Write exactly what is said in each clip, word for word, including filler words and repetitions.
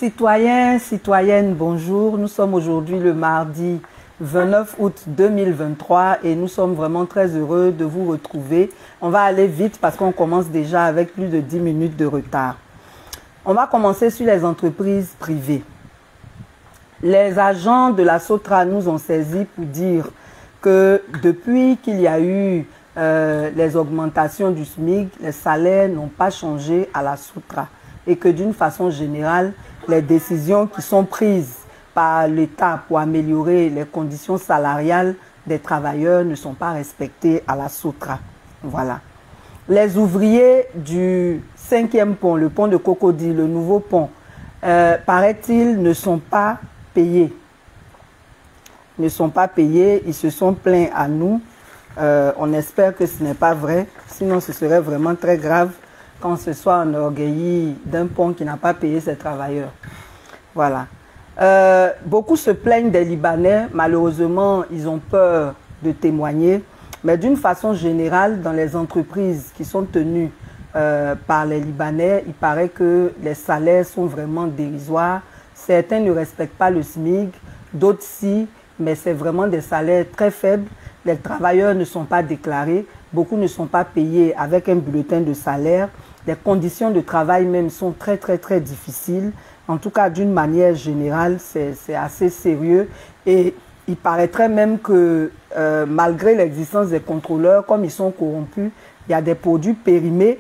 Citoyens, citoyennes, bonjour. Nous sommes aujourd'hui le mardi vingt-neuf août deux mille vingt-trois et nous sommes vraiment très heureux de vous retrouver. On va aller vite parce qu'on commence déjà avec plus de dix minutes de retard. On va commencer sur les entreprises privées. Les agents de la Sotra nous ont saisi pour dire que depuis qu'il y a eu euh, les augmentations du SMIC, les salaires n'ont pas changé à la Sotra et que d'une façon générale, les décisions qui sont prises par l'État pour améliorer les conditions salariales des travailleurs ne sont pas respectées à la Sotra. Voilà. Les ouvriers du cinquième pont, le pont de Cocody, le nouveau pont, euh, paraît-il, ne sont pas payés. Ne sont pas payés, ils se sont plaints à nous. Euh, on espère que ce n'est pas vrai, sinon ce serait vraiment très grave quand ce soit enorgueilli d'un pont qui n'a pas payé ses travailleurs. Voilà. Euh, beaucoup se plaignent des Libanais. Malheureusement, ils ont peur de témoigner. Mais d'une façon générale, dans les entreprises qui sont tenues euh, par les Libanais, il paraît que les salaires sont vraiment dérisoires. Certains ne respectent pas le SMIC, d'autres si, mais c'est vraiment des salaires très faibles. Les travailleurs ne sont pas déclarés. Beaucoup ne sont pas payés avec un bulletin de salaire. Les conditions de travail même sont très, très, très difficiles. En tout cas, d'une manière générale, c'est assez sérieux. Et il paraîtrait même que euh, malgré l'existence des contrôleurs, comme ils sont corrompus, il y a des produits périmés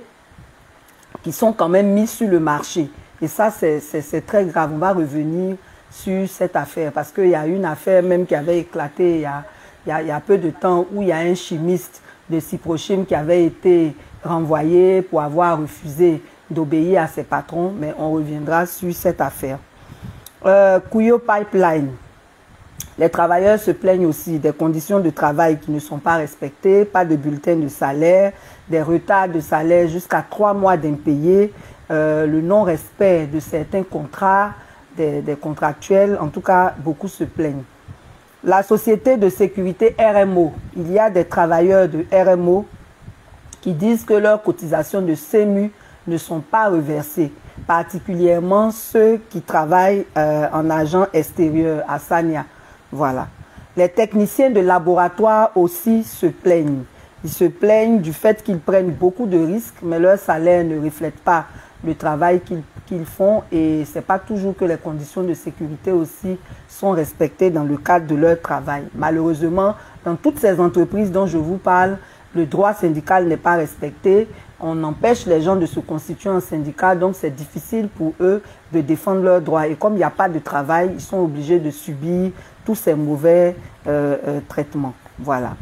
qui sont quand même mis sur le marché. Et ça, c'est très grave. On va revenir sur cette affaire parce qu'il y a une affaire même qui avait éclaté il y a, il y a, il y a peu de temps où il y a un chimiste de Ciprochim qui avait été renvoyé pour avoir refusé d'obéir à ses patrons, mais on reviendra sur cette affaire. Euh, Kuyo Pipeline. Les travailleurs se plaignent aussi des conditions de travail qui ne sont pas respectées, pas de bulletin de salaire, des retards de salaire jusqu'à trois mois d'impayés, euh, le non-respect de certains contrats, des, des contractuels. En tout cas, beaucoup se plaignent. La société de sécurité R M O, il y a des travailleurs de R M O qui disent que leurs cotisations de C E M U ne sont pas reversées, particulièrement ceux qui travaillent euh, en agent extérieur à Sania. Voilà. Les techniciens de laboratoire aussi se plaignent. Ils se plaignent du fait qu'ils prennent beaucoup de risques, mais leur salaire ne reflète pas le travail qu'ils qu'ils font et ce n'est pas toujours que les conditions de sécurité aussi sont respectées dans le cadre de leur travail. Malheureusement, dans toutes ces entreprises dont je vous parle, le droit syndical n'est pas respecté. On empêche les gens de se constituer en syndicat, donc c'est difficile pour eux de défendre leurs droits. Et comme il n'y a pas de travail, ils sont obligés de subir tous ces mauvais euh, euh, traitements. Voilà.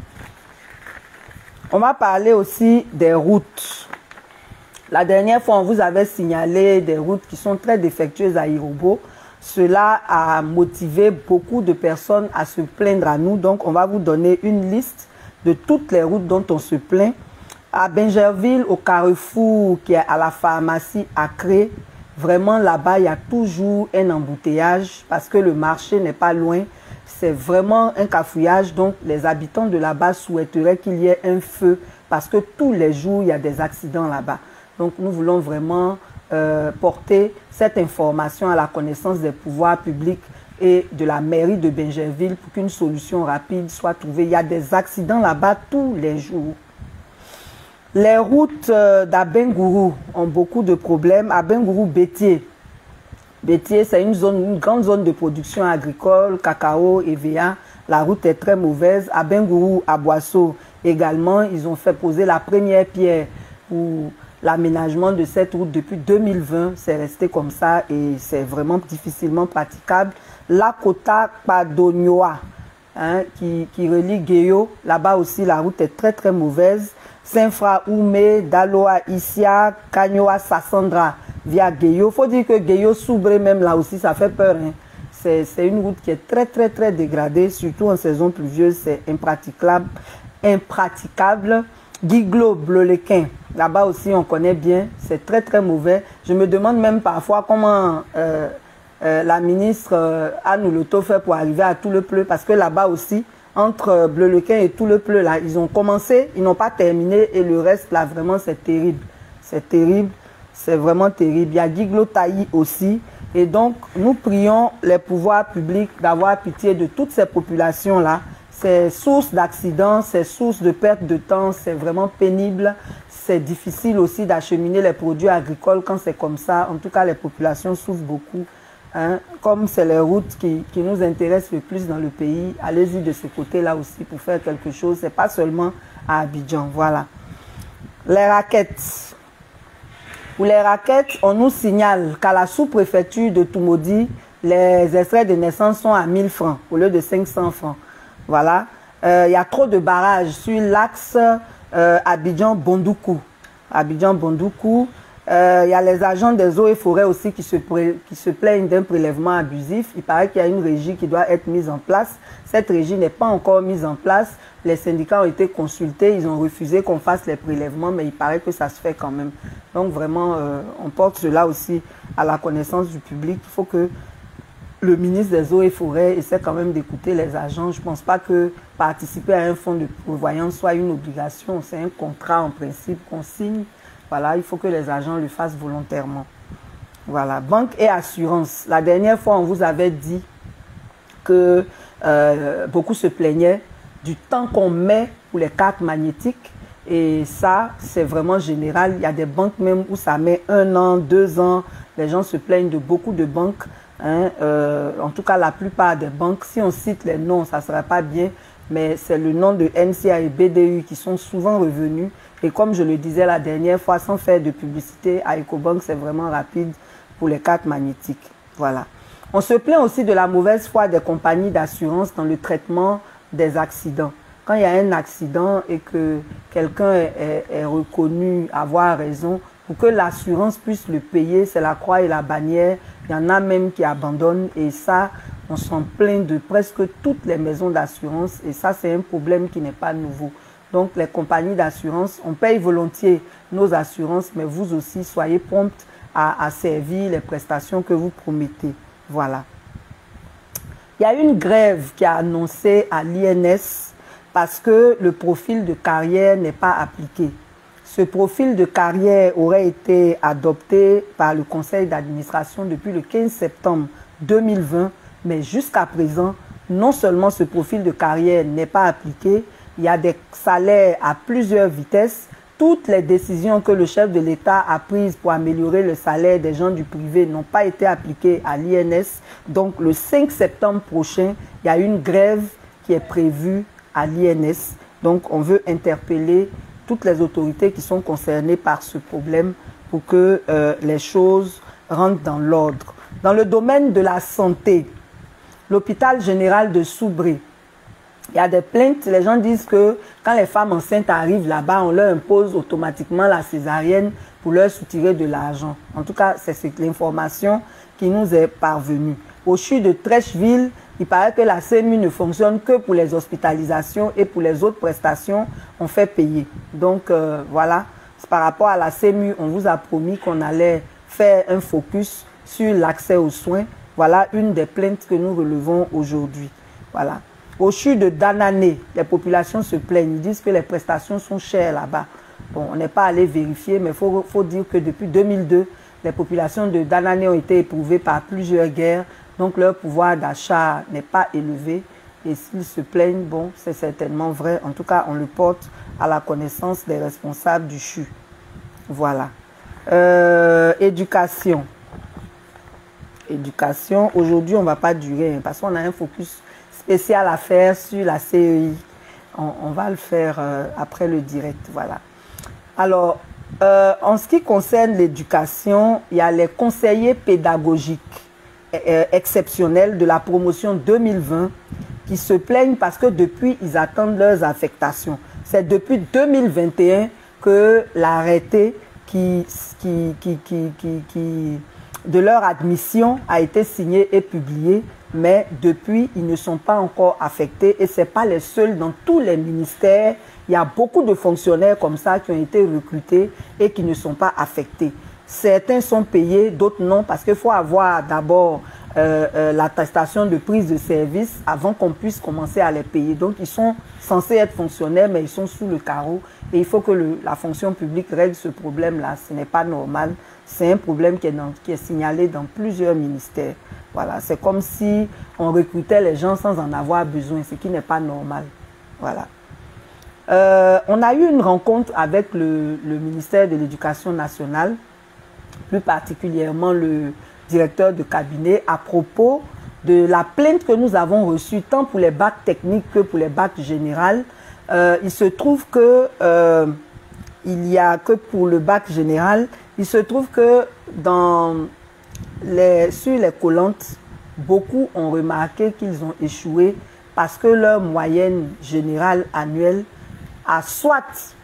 On va parler aussi des routes. La dernière fois, on vous avait signalé des routes qui sont très défectueuses à Irobo. Cela a motivé beaucoup de personnes à se plaindre à nous. Donc, on va vous donner une liste de toutes les routes dont on se plaint. À Bingerville, au carrefour qui est à la pharmacie Acré, vraiment là-bas, il y a toujours un embouteillage parce que le marché n'est pas loin. C'est vraiment un cafouillage. Donc, les habitants de là-bas souhaiteraient qu'il y ait un feu parce que tous les jours, il y a des accidents là-bas. Donc, nous voulons vraiment euh, porter cette information à la connaissance des pouvoirs publics et de la mairie de Bingerville pour qu'une solution rapide soit trouvée. Il y a des accidents là-bas tous les jours. Les routes euh, d'Abengourou ont beaucoup de problèmes. Abengourou-Bétier. Bétier, c'est une zone, une grande zone de production agricole, cacao, E V A. La route est très mauvaise. Abengourou, à Boisseau également, ils ont fait poser la première pierre pour l'aménagement de cette route depuis deux mille vingt. C'est resté comme ça et c'est vraiment difficilement praticable. Lakota Padonioa, hein, qui, qui relie Guéyo, là-bas aussi la route est très très mauvaise. Saint-Fra Oumé, Daloa Issia, Kanyoa Sassandra via Guéyo. Il faut dire que Guéyo Soubré même là aussi ça fait peur. Hein. C'est une route qui est très très très dégradée, surtout en saison pluvieuse, c'est impraticable. impraticable. Guiglo, Bleulequin, là-bas aussi on connaît bien, c'est très très mauvais. Je me demande même parfois comment euh, euh, la ministre euh, Anne Loto fait pour arriver à tout le pleu, parce que là-bas aussi, entre Bleulequin et tout le pleu, là, ils ont commencé, ils n'ont pas terminé et le reste là vraiment c'est terrible. C'est terrible. c'est vraiment terrible. Il y a Guiglo Taï aussi. Et donc, nous prions les pouvoirs publics d'avoir pitié de toutes ces populations-là. C'est source d'accidents, c'est source de perte de temps, c'est vraiment pénible. C'est difficile aussi d'acheminer les produits agricoles quand c'est comme ça. En tout cas, les populations souffrent beaucoup. Hein. Comme c'est les routes qui, qui nous intéressent le plus dans le pays, allez-y de ce côté-là aussi pour faire quelque chose. Ce n'est pas seulement à Abidjan. Voilà. Les raquettes. Pour les raquettes, on nous signale qu'à la sous-préfecture de Toumoudi, les extraits de naissance sont à mille francs au lieu de cinq cents francs. Voilà. Euh, il y a trop de barrages sur l'axe euh, Abidjan-Bondoukou. Abidjan-Bondoukou. Euh, il y a les agents des eaux et forêts aussi qui se, qui se plaignent d'un prélèvement abusif. Il paraît qu'il y a une régie qui doit être mise en place. Cette régie n'est pas encore mise en place. Les syndicats ont été consultés, ils ont refusé qu'on fasse les prélèvements, mais il paraît que ça se fait quand même. Donc vraiment, euh, on porte cela aussi à la connaissance du public. Il faut que le ministre des Eaux et Forêts essaie quand même d'écouter les agents. Je ne pense pas que participer à un fonds de prévoyance soit une obligation. C'est un contrat en principe qu'on signe. Voilà, il faut que les agents le fassent volontairement. Voilà, banque et assurance. La dernière fois, on vous avait dit que euh, beaucoup se plaignaient du temps qu'on met pour les cartes magnétiques. Et ça, c'est vraiment général. Il y a des banques même où ça met un an, deux ans. Les gens se plaignent de beaucoup de banques. Hein. Euh, en tout cas, la plupart des banques, si on cite les noms, ça ne sera pas bien. Mais c'est le nom de N C A et B D U qui sont souvent revenus. Et comme je le disais la dernière fois, sans faire de publicité, à Ecobank, c'est vraiment rapide pour les cartes magnétiques. Voilà. On se plaint aussi de la mauvaise foi des compagnies d'assurance dans le traitement des accidents. Quand il y a un accident et que quelqu'un est, est, est reconnu avoir raison, pour que l'assurance puisse le payer, c'est la croix et la bannière. Il y en a même qui abandonnent et ça, on s'en plaint de presque toutes les maisons d'assurance et ça, c'est un problème qui n'est pas nouveau. Donc, les compagnies d'assurance, on paye volontiers nos assurances, mais vous aussi, soyez promptes à, à servir les prestations que vous promettez. Voilà. Il y a une grève qui a annoncé à l'I N S parce que le profil de carrière n'est pas appliqué. Ce profil de carrière aurait été adopté par le conseil d'administration depuis le quinze septembre deux mille vingt, mais jusqu'à présent, non seulement ce profil de carrière n'est pas appliqué, il y a des salaires à plusieurs vitesses. Toutes les décisions que le chef de l'État a prises pour améliorer le salaire des gens du privé n'ont pas été appliquées à l'I N S. Donc, le cinq septembre prochain, il y a une grève qui est prévue à l'I N S. Donc, on veut interpeller toutes les autorités qui sont concernées par ce problème pour que euh, les choses rentrent dans l'ordre. Dans le domaine de la santé, l'hôpital général de Soubré, il y a des plaintes, les gens disent que quand les femmes enceintes arrivent là-bas, on leur impose automatiquement la césarienne pour leur soutirer de l'argent. En tout cas, c'est l'information qui nous est parvenue. Au C H U de Trècheville, il paraît que la C M U ne fonctionne que pour les hospitalisations et pour les autres prestations, on fait payer. Donc euh, voilà, par rapport à la C M U, on vous a promis qu'on allait faire un focus sur l'accès aux soins. Voilà une des plaintes que nous relevons aujourd'hui. Voilà. Au C H U de Danané, les populations se plaignent, ils disent que les prestations sont chères là-bas. Bon, on n'est pas allé vérifier, mais il faut, faut dire que depuis deux mille deux, les populations de Danané ont été éprouvées par plusieurs guerres, donc leur pouvoir d'achat n'est pas élevé. Et s'ils se plaignent, bon, c'est certainement vrai. En tout cas, on le porte à la connaissance des responsables du C H U. Voilà. Euh, éducation. Éducation. Aujourd'hui, on ne va pas durer, hein, parce qu'on a un focus spécial à faire sur la C E I. On, on va le faire euh, après le direct. Voilà. Alors, euh, en ce qui concerne l'éducation, il y a les conseillers pédagogiques euh, exceptionnels de la promotion deux mille vingt qui se plaignent parce que depuis, ils attendent leurs affectations. C'est depuis deux mille vingt et un que l'arrêté qui, qui, qui, qui, qui, qui, de leur admission a été signé et publié. Mais depuis, ils ne sont pas encore affectés et ce n'est pas les seuls dans tous les ministères. Il y a beaucoup de fonctionnaires comme ça qui ont été recrutés et qui ne sont pas affectés. Certains sont payés, d'autres non, parce qu'il faut avoir d'abord euh, euh, l'attestation de prise de service avant qu'on puisse commencer à les payer. Donc, ils sont censés être fonctionnaires, mais ils sont sous le carreau. Et il faut que le, la fonction publique règle ce problème-là. Ce n'est pas normal. c'est un problème qui est, dans, qui est signalé dans plusieurs ministères. Voilà, c'est comme si on recrutait les gens sans en avoir besoin, ce qui n'est pas normal. Voilà. Euh, on a eu une rencontre avec le, le ministère de l'Éducation nationale, plus particulièrement le directeur de cabinet, à propos de la plainte que nous avons reçue, tant pour les bacs techniques que pour les bacs généraux. Euh, il se trouve que, euh, il y a que pour le bac général, il se trouve que dans les, sur les collantes, beaucoup ont remarqué qu'ils ont échoué parce que leur moyenne générale annuelle a soit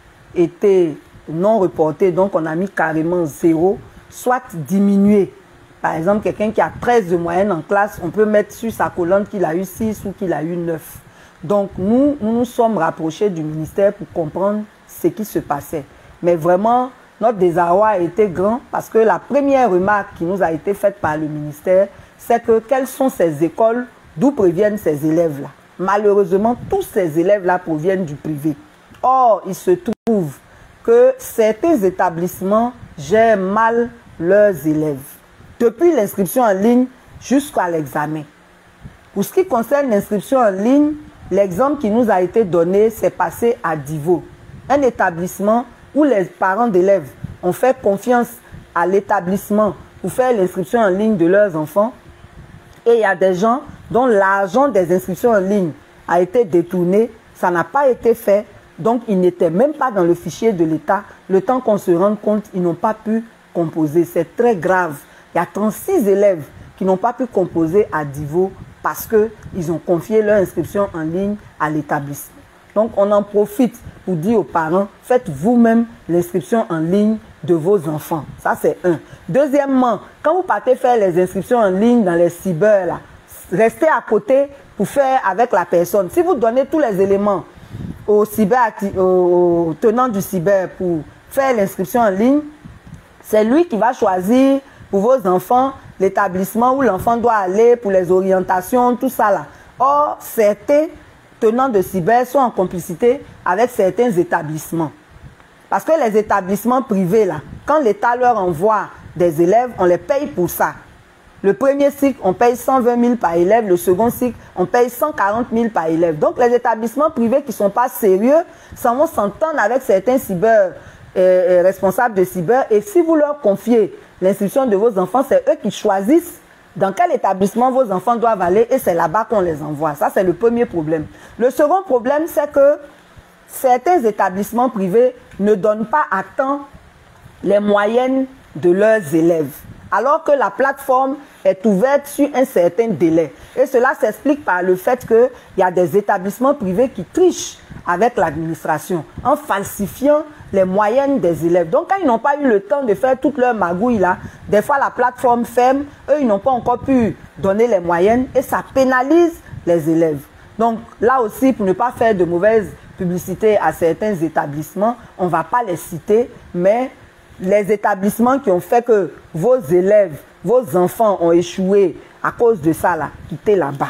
été non reportée, donc on a mis carrément zéro, soit diminué. Par exemple, quelqu'un qui a treize de moyenne en classe, on peut mettre sur sa colonne qu'il a eu six ou qu'il a eu neuf. Donc nous, nous nous sommes rapprochés du ministère pour comprendre ce qui se passait. Mais vraiment, notre désarroi a été grand parce que la première remarque qui nous a été faite par le ministère, c'est que quelles sont ces écoles, d'où proviennent ces élèves-là. Malheureusement, tous ces élèves-là proviennent du privé. Or, il se trouve que certains établissements gèrent mal leurs élèves, depuis l'inscription en ligne jusqu'à l'examen. Pour ce qui concerne l'inscription en ligne, l'exemple qui nous a été donné, c'est passé à Divo, un établissement où les parents d'élèves ont fait confiance à l'établissement pour faire l'inscription en ligne de leurs enfants. Et il y a des gens dont l'argent des inscriptions en ligne a été détourné, ça n'a pas été fait, donc ils n'étaient même pas dans le fichier de l'État. Le temps qu'on se rende compte, ils n'ont pas pu composer. C'est très grave. Il y a trente-six élèves qui n'ont pas pu composer à Divo parce qu'ils ont confié leur inscription en ligne à l'établissement. Donc on en profite pour dire aux parents, faites vous-même l'inscription en ligne de vos enfants. Ça c'est un. Deuxièmement, quand vous partez faire les inscriptions en ligne dans les cyber, là, restez à côté pour faire avec la personne. Si vous donnez tous les éléments au, cyber, au, au tenant du cyber pour faire l'inscription en ligne, c'est lui qui va choisir pour vos enfants l'établissement où l'enfant doit aller pour les orientations, tout ça là. Or, certains tenants de cyber sont en complicité avec certains établissements. Parce que les établissements privés là, quand l'État leur envoie des élèves, on les paye pour ça. Le premier cycle, on paye cent vingt mille par élève. Le second cycle, on paye cent quarante mille par élève. Donc, les établissements privés qui ne sont pas sérieux, ça vont s'entendre avec certains cyber, euh, responsables de cyber. Et si vous leur confiez l'inscription de vos enfants, c'est eux qui choisissent dans quel établissement vos enfants doivent aller et c'est là-bas qu'on les envoie. Ça, c'est le premier problème. Le second problème, c'est que certains établissements privés ne donnent pas à temps les moyennes de leurs élèves, alors que la plateforme est ouverte sur un certain délai. Et cela s'explique par le fait qu'il y a des établissements privés qui trichent avec l'administration en falsifiant les moyennes des élèves. Donc, quand ils n'ont pas eu le temps de faire toute leur magouille là, des fois la plateforme ferme, eux, ils n'ont pas encore pu donner les moyennes et ça pénalise les élèves. Donc, là aussi, pour ne pas faire de mauvaise publicité à certains établissements, on ne va pas les citer, mais les établissements qui ont fait que vos élèves, vos enfants ont échoué à cause de ça, là, quittez là-bas.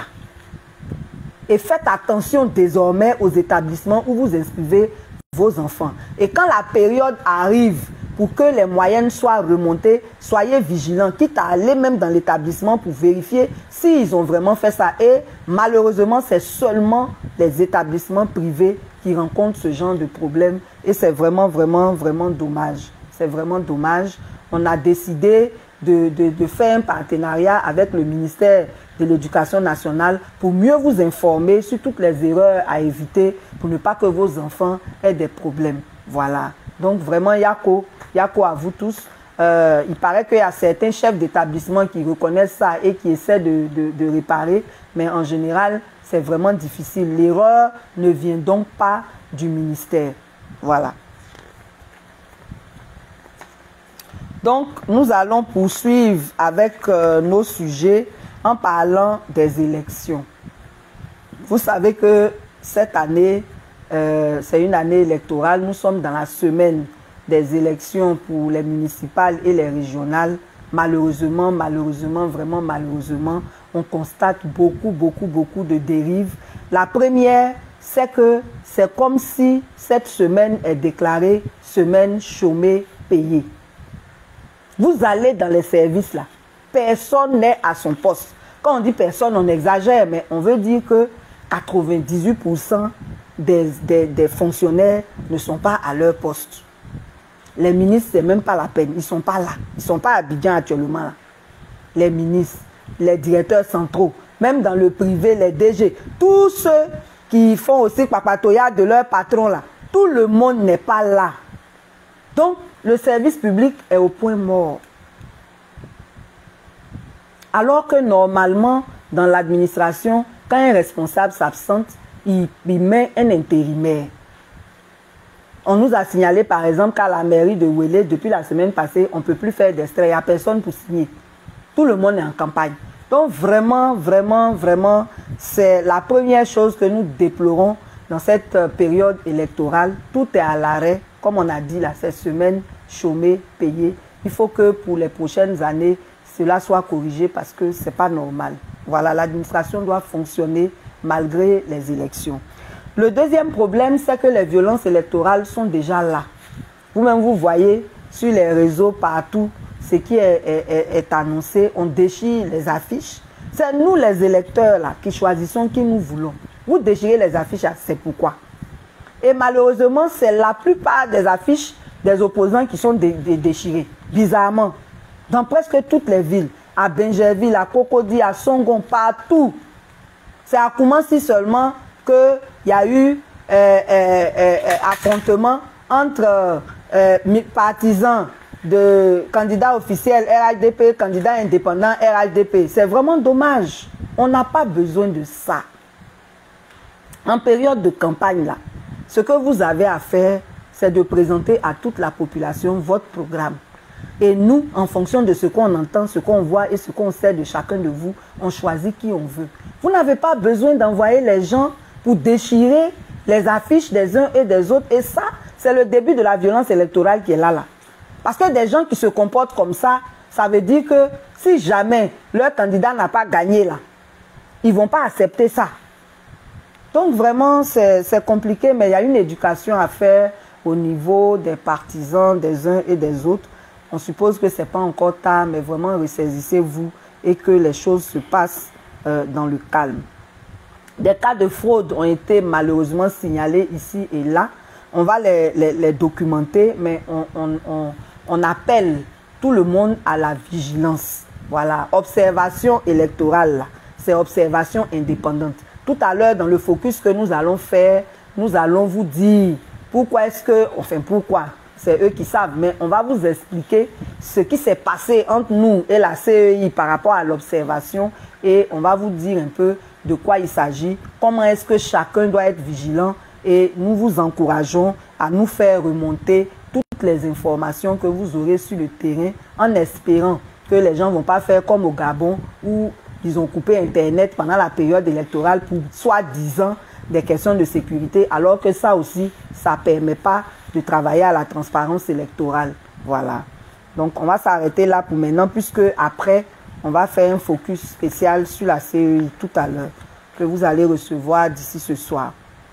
Et faites attention désormais aux établissements où vous inscrivez vos enfants. Et quand la période arrive pour que les moyennes soient remontées, soyez vigilants, quitte à aller même dans l'établissement pour vérifier s'ils ont vraiment fait ça. Et malheureusement, c'est seulement les établissements privés qui rencontrent ce genre de problème. Et c'est vraiment, vraiment, vraiment dommage. C'est vraiment dommage. On a décidé de, de, de faire un partenariat avec le ministère de l'Éducation nationale pour mieux vous informer sur toutes les erreurs à éviter pour ne pas que vos enfants aient des problèmes. Voilà. Donc vraiment, Yako, Yako à vous tous. Euh, il paraît qu'il y a certains chefs d'établissement qui reconnaissent ça et qui essaient de, de, de réparer, mais en général, c'est vraiment difficile. L'erreur ne vient donc pas du ministère. Voilà. Donc, nous allons poursuivre avec euh, nos sujets en parlant des élections. Vous savez que cette année, euh, c'est une année électorale. Nous sommes dans la semaine des élections pour les municipales et les régionales. Malheureusement, malheureusement, vraiment malheureusement, on constate beaucoup, beaucoup, beaucoup de dérives. La première, c'est que c'est comme si cette semaine est déclarée semaine chômée payée. Vous allez dans les services là, personne n'est à son poste. Quand on dit personne, on exagère, mais on veut dire que quatre-vingt-dix-huit pour cent des, des, des fonctionnaires ne sont pas à leur poste. Les ministres, c'est même pas la peine, ils ne sont pas là. Ils ne sont pas à Abidjan actuellement là. Les ministres, les directeurs centraux, même dans le privé, les D G, tous ceux qui font aussi papatoya de leur patron là, tout le monde n'est pas là. Donc, le service public est au point mort. Alors que normalement, dans l'administration, quand un responsable s'absente, il, il met un intérimaire. On nous a signalé par exemple qu'à la mairie de Ouélé, depuis la semaine passée, on ne peut plus faire d'extrait. Il n'y a personne pour signer. Tout le monde est en campagne. Donc vraiment, vraiment, vraiment, c'est la première chose que nous déplorons dans cette période électorale. Tout est à l'arrêt. Comme on a dit là, cette semaine, chômé, payé. Il faut que pour les prochaines années, cela soit corrigé parce que ce n'est pas normal. Voilà, l'administration doit fonctionner malgré les élections. Le deuxième problème, c'est que les violences électorales sont déjà là. Vous-même, vous voyez sur les réseaux partout ce qui est, est, est, est annoncé. On déchire les affiches. C'est nous, les électeurs, là, qui choisissons qui nous voulons. Vous déchirez les affiches, c'est pourquoi. Et malheureusement, c'est la plupart des affiches des opposants qui sont dé dé déchirées. Bizarrement. Dans presque toutes les villes, à Benjerville, à Cocody, à Songon, partout. C'est à Koumassi seulement qu'il y a eu euh, euh, euh, affrontement entre euh, partisans de candidats officiels R H D P, candidats indépendants R H D P. C'est vraiment dommage. On n'a pas besoin de ça. En période de campagne, là, ce que vous avez à faire, c'est de présenter à toute la population votre programme. Et nous, en fonction de ce qu'on entend, ce qu'on voit et ce qu'on sait de chacun de vous, on choisit qui on veut. Vous n'avez pas besoin d'envoyer les gens pour déchirer les affiches des uns et des autres. Et ça, c'est le début de la violence électorale qui est là, là. Parce que des gens qui se comportent comme ça, ça veut dire que si jamais leur candidat n'a pas gagné là, ils ne vont pas accepter ça. Donc vraiment, c'est compliqué, mais il y a une éducation à faire au niveau des partisans des uns et des autres. On suppose que ce n'est pas encore tard, mais vraiment ressaisissez-vous et que les choses se passent euh, dans le calme. Des cas de fraude ont été malheureusement signalés ici et là. On va les, les, les documenter, mais on, on, on, on appelle tout le monde à la vigilance. Voilà, observation électorale, c'est observation indépendante. Tout à l'heure, dans le focus que nous allons faire, nous allons vous dire pourquoi est-ce que, enfin pourquoi, c'est eux qui savent, mais on va vous expliquer ce qui s'est passé entre nous et la C E I par rapport à l'observation et on va vous dire un peu de quoi il s'agit, comment est-ce que chacun doit être vigilant et nous vous encourageons à nous faire remonter toutes les informations que vous aurez sur le terrain en espérant que les gens ne vont pas faire comme au Gabon où ils ont coupé Internet pendant la période électorale pour soi-disant des questions de sécurité, alors que ça aussi, ça ne permet pas de travailler à la transparence électorale. Voilà. Donc, on va s'arrêter là pour maintenant, puisque après, on va faire un focus spécial sur la C E I tout à l'heure, que vous allez recevoir d'ici ce soir.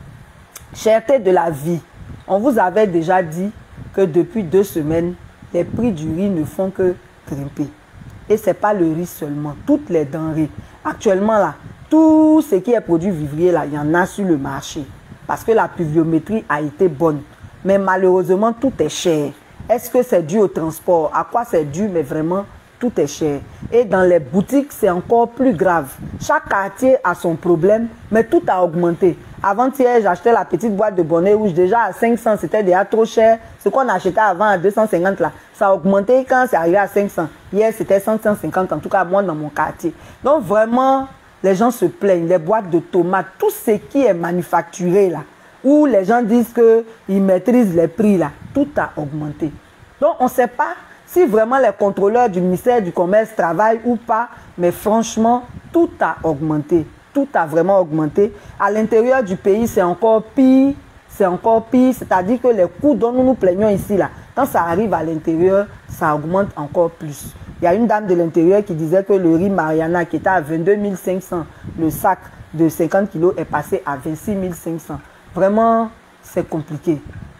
Cherté de la vie. On vous avait déjà dit que depuis deux semaines, les prix du riz ne font que grimper. Et ce n'est pas le riz seulement, toutes les denrées. Actuellement, là, tout ce qui est produit vivrier, là, il y en a sur le marché. Parce que la pluviométrie a été bonne. Mais malheureusement, tout est cher. Est-ce que c'est dû au transport? À quoi c'est dû? Mais vraiment, tout est cher. Et dans les boutiques, c'est encore plus grave. Chaque quartier a son problème, mais tout a augmenté. Avant-hier, j'achetais la petite boîte de bonnet rouge. Déjà à cinq cents, c'était déjà trop cher. Ce qu'on achetait avant à deux cent cinquante, là, ça a augmenté quand c'est arrivé à cinq cents. Hier, c'était cent, cent cinquante, en tout cas, moi, dans mon quartier. Donc, vraiment, les gens se plaignent. Les boîtes de tomates, tout ce qui est manufacturé, là, où les gens disent qu'ils maîtrisent les prix, là, tout a augmenté. Donc, on ne sait pas si vraiment les contrôleurs du ministère du Commerce travaillent ou pas, mais franchement, tout a augmenté. Tout a vraiment augmenté. À l'intérieur du pays, c'est encore pire. C'est encore pire. C'est-à-dire que les coûts dont nous nous plaignons ici, là, quand ça arrive à l'intérieur, ça augmente encore plus. Il y a une dame de l'intérieur qui disait que le riz Mariana, qui était à vingt-deux mille cinq cents, le sac de cinquante kilos est passé à vingt-six mille cinq cents. Vraiment, c'est compliqué.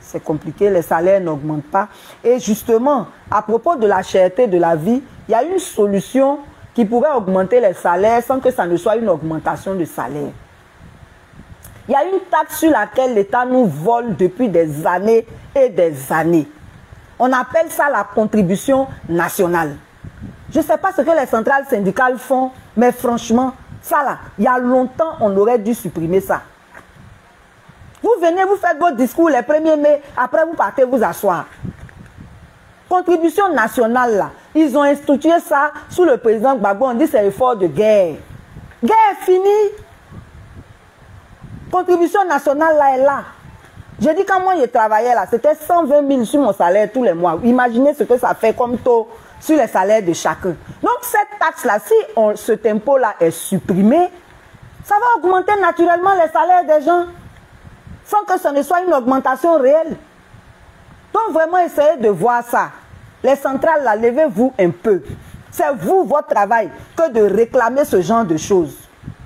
c'est compliqué, les salaires n'augmentent pas. Et justement, à propos de la cherté de la vie, il y a une solution qui pourrait augmenter les salaires sans que ça ne soit une augmentation de salaire. Il y a une taxe sur laquelle l'État nous vole depuis des années et des années. On appelle ça la contribution nationale. Je ne sais pas ce que les centrales syndicales font, mais franchement, ça là, il y a longtemps, on aurait dû supprimer ça. Vous venez, vous faites votre discours les premiers mai, après vous partez vous asseoir. Contribution nationale là, ils ont institué ça sous le président Gbagbo, on dit c'est effort de guerre. Guerre finie. Contribution nationale là est là. J'ai dit quand moi je travaillais là, c'était cent vingt mille sur mon salaire tous les mois. Imaginez ce que ça fait comme taux sur les salaires de chacun. Donc cette taxe-là, si on, cet impôt-là est supprimé, ça va augmenter naturellement les salaires des gens, sans que ce ne soit une augmentation réelle. Donc vraiment essayez de voir ça. Les centrales là, levez-vous un peu. C'est vous, votre travail, que de réclamer ce genre de choses.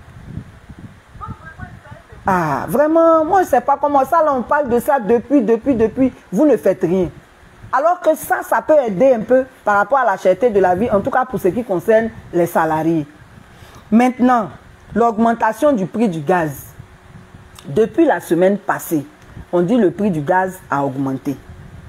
Ah, vraiment, moi je ne sais pas comment ça, là on parle de ça depuis, depuis, depuis, vous ne faites rien. Alors que ça, ça peut aider un peu par rapport à la cherté de la vie, en tout cas pour ce qui concerne les salariés. Maintenant, l'augmentation du prix du gaz. Depuis la semaine passée, on dit le prix du gaz a augmenté.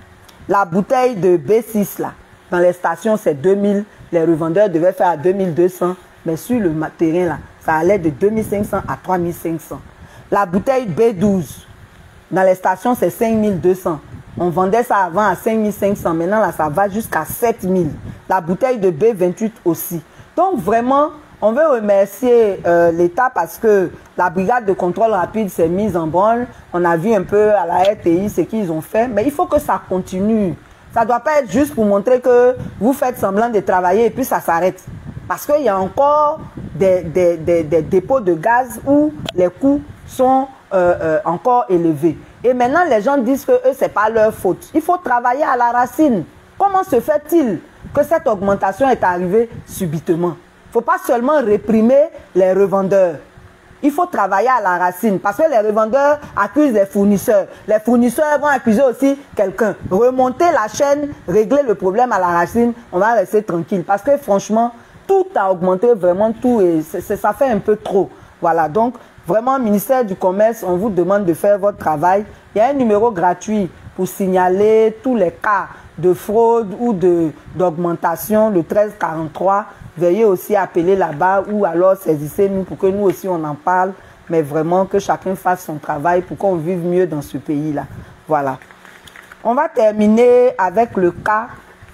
La bouteille de B six, là, dans les stations, c'est deux mille, les revendeurs devaient faire à deux mille deux cents, mais sur le terrain, là, ça allait de deux mille cinq cents à trois mille cinq cents. La bouteille B douze, dans les stations, c'est cinq mille deux cents. On vendait ça avant à cinq mille cinq cents. Maintenant, là, ça va jusqu'à sept mille. La bouteille de B vingt-huit aussi. Donc, vraiment, on veut remercier euh, l'État parce que la brigade de contrôle rapide s'est mise en branle. On a vu un peu à la R T I ce qu'ils ont fait. Mais il faut que ça continue. Ça ne doit pas être juste pour montrer que vous faites semblant de travailler et puis ça s'arrête. Parce qu'il y a encore des, des, des, des dépôts de gaz où les coûts sont euh, euh, encore élevés. Et maintenant, les gens disent que eux, ce n'est pas leur faute. Il faut travailler à la racine. Comment se fait-il que cette augmentation est arrivée subitement? Il ne faut pas seulement réprimer les revendeurs. Il faut travailler à la racine parce que les revendeurs accusent les fournisseurs. Les fournisseurs vont accuser aussi quelqu'un. Remonter la chaîne, régler le problème à la racine, on va rester tranquille. Parce que franchement, tout a augmenté, vraiment tout, et c est, c est, ça fait un peu trop. Voilà, donc vraiment, ministère du Commerce, on vous demande de faire votre travail. Il y a un numéro gratuit pour signaler tous les cas de fraude ou d'augmentation, le treize quarante-trois. Veuillez aussi appeler là-bas ou alors saisissez-nous pour que nous aussi on en parle. Mais vraiment que chacun fasse son travail pour qu'on vive mieux dans ce pays-là. Voilà. On va terminer avec le cas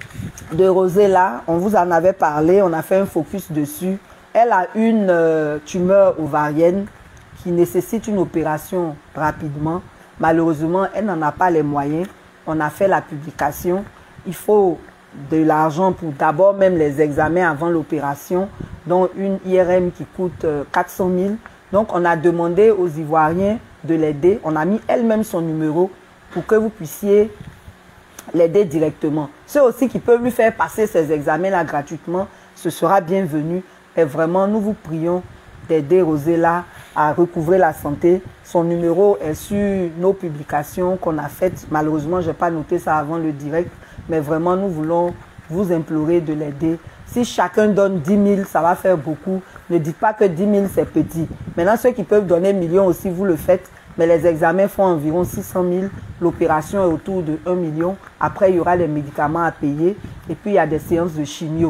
de Rosella. On vous en avait parlé, on a fait un focus dessus. Elle a une euh, tumeur ovarienne qui nécessite une opération rapidement. Malheureusement, elle n'en a pas les moyens. On a fait la publication. Il faut de l'argent pour d'abord même les examens avant l'opération, dont une I R M qui coûte euh, quatre cent mille. Donc, on a demandé aux Ivoiriens de l'aider. On a mis elle-même son numéro pour que vous puissiez l'aider directement. Ceux aussi qui peuvent lui faire passer ces examens-là gratuitement, ce sera bienvenu. Et vraiment, nous vous prions d'aider Rosella à recouvrer la santé. Son numéro est sur nos publications qu'on a faites. Malheureusement, je n'ai pas noté ça avant le direct, mais vraiment, nous voulons vous implorer de l'aider. Si chacun donne dix mille, ça va faire beaucoup. Ne dites pas que dix mille, c'est petit. Maintenant, ceux qui peuvent donner millions aussi, vous le faites. Mais les examens font environ six cent mille. L'opération est autour de un million. Après, il y aura les médicaments à payer. Et puis, il y a des séances de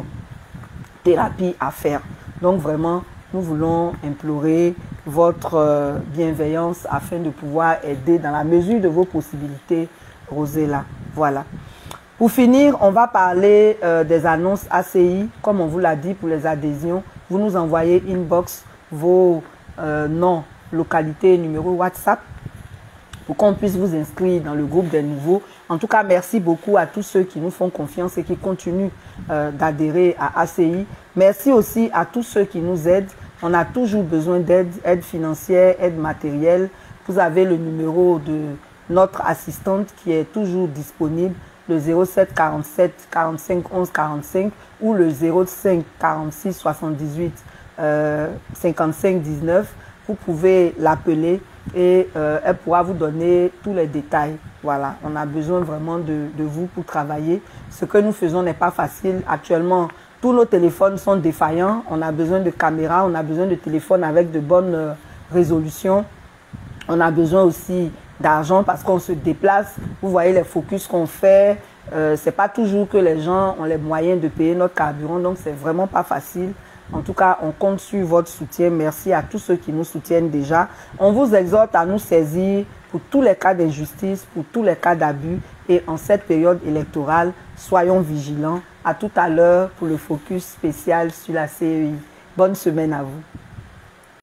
chimiothérapie à faire. Donc, vraiment, nous voulons implorer votre euh, bienveillance afin de pouvoir aider dans la mesure de vos possibilités, Rosella. Voilà. Pour finir, on va parler euh, des annonces A C I. Comme on vous l'a dit pour les adhésions, vous nous envoyez inbox vos euh, noms, localités, numéros WhatsApp pour qu'on puisse vous inscrire dans le groupe des nouveaux. En tout cas, merci beaucoup à tous ceux qui nous font confiance et qui continuent euh, d'adhérer à A C I. Merci aussi à tous ceux qui nous aident. On a toujours besoin d'aide, aide financière, aide matérielle. Vous avez le numéro de notre assistante qui est toujours disponible, le zéro sept quarante-sept quarante-cinq onze quarante-cinq ou le zéro cinq quarante-six soixante-dix-huit cinquante-cinq dix-neuf. Vous pouvez l'appeler et euh, elle pourra vous donner tous les détails. Voilà, on a besoin vraiment de, de vous pour travailler. Ce que nous faisons n'est pas facile. Actuellement, tous nos téléphones sont défaillants. On a besoin de caméras, on a besoin de téléphones avec de bonnes euh, résolutions. On a besoin aussi d'argent parce qu'on se déplace. Vous voyez les focus qu'on fait. Euh, c'est pas toujours que les gens ont les moyens de payer notre carburant. Donc, c'est vraiment pas facile. En tout cas, on compte sur votre soutien. Merci à tous ceux qui nous soutiennent déjà. On vous exhorte à nous saisir pour tous les cas d'injustice, pour tous les cas d'abus. Et en cette période électorale, soyons vigilants. À tout à l'heure pour le focus spécial sur la C E I. Bonne semaine à vous.